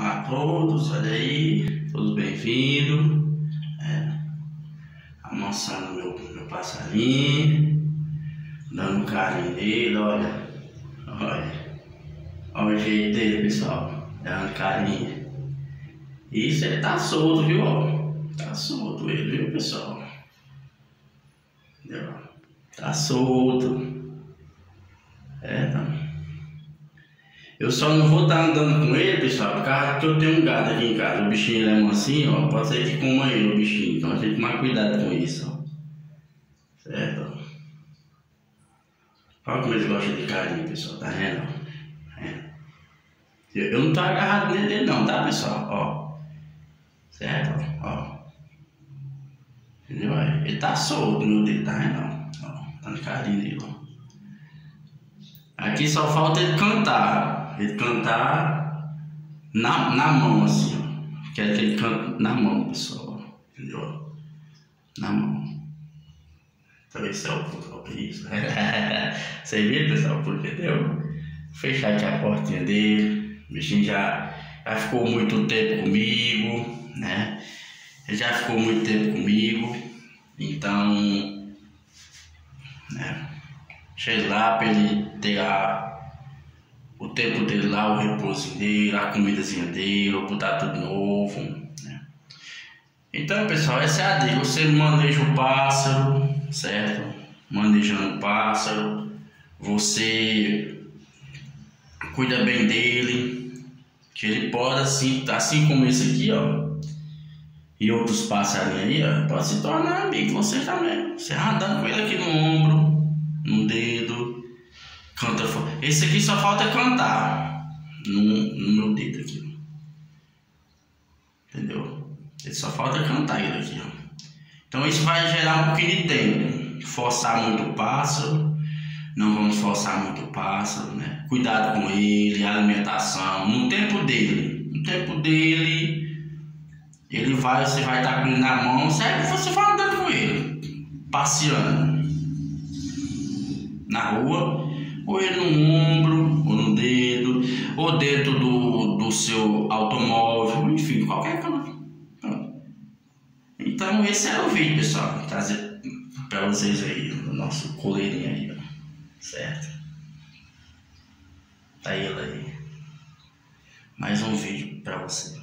a todos, olha aí, todos bem-vindos. Amansando meu passarinho, dando um carinho nele, olha o jeito dele, pessoal, dando carinho. Isso, ele tá solto, viu? Tá solto ele, viu, pessoal? Entendeu? Tá solto. Tá. Eu só não vou estar andando com ele, pessoal, por causa que eu tenho um gato aqui em casa. O bichinho é mansinho, pode ser que coma ele, o bichinho. Então a gente tem que tomar cuidado com isso, certo? Olha como eles gostam de carinho, pessoal, tá vendo? Eu não tô agarrado nele não, tá, pessoal? Certo? Entendeu? Ele tá solto no dedo, tá vendo? Dando carinho nele, Aqui só falta ele cantar. Ele cantar na mão, assim, Quero que ele cante na mão, pessoal. Entendeu? Na mão. Então esse é o ponto. Isso. Você viu, pessoal? Porque deu? Fechar aqui a portinha dele. O bichinho já ficou muito tempo comigo, né? Ele já ficou muito tempo comigo. Então, né? Cheguei lá para ele ter o tempo dele lá, o repouso dele, a comidazinha dele, eu botar tudo novo, né? Então, pessoal, essa é a dica. Você maneja o pássaro, certo? Manejando o pássaro, você cuida bem dele, que ele pode, assim como esse aqui, e outros passarinhos aí, pode se tornar amigo de você também. Você andando com ele aqui no ombro, no dedo, canta. Esse aqui só falta cantar no meu dedo aqui, entendeu? Ele só falta cantar ele aqui, Então isso vai gerar um pouquinho de tempo. Forçar muito o pássaro, não vamos forçar muito o pássaro, né? Cuidado com ele, alimentação, no tempo dele. No tempo dele, você vai estar com ele na mão, certo? Você vai andando com ele, passeando na rua, ou ele no ombro, ou no dedo, ou dentro do seu automóvel, enfim, qualquer canto. Então esse era o vídeo, pessoal, trazer para vocês aí o nosso coleirinho aí, certo? Tá ele aí. Mais um vídeo para você.